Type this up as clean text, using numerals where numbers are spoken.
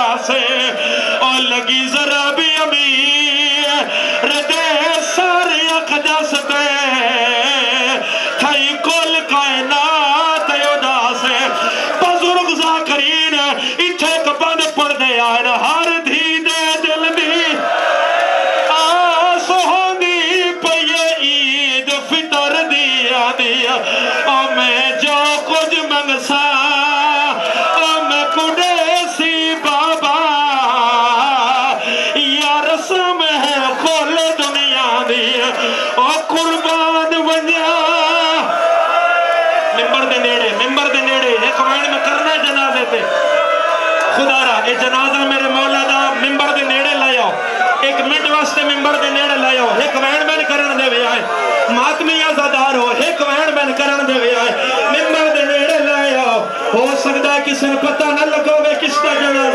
से और लगी जरा भी अमीर दे सारे अकदस दे थई कुल कायनात उदास बुजुर्ग ज़ाकरीन इथे एक बंद पढ़दे आए हर धी दे दिल दी आस होंदी पई ईद फितर दी आदी ओ मैं जो कुछ मंगसा ओ मैं कुड़े सी बाबा या रस्म है खोल दुनिया दी ओ कुर्बान बनिया मिंबर दे नेड़े एक वैन में करना जनाजे पे खुदारा ये जनाजा मेरे मौला दा मिंबर दे नेड़े ले आओ एक मिनट वास्ते मिंबर दे नेड़े ले आओ एक वैन में करन दे वे आए मातमी आजादार हो एक वैन में करन दे वे आए मिंबर दे नेड़े ले आओ हो सकता है किसी ने पता न लगोगे किसका जनाजा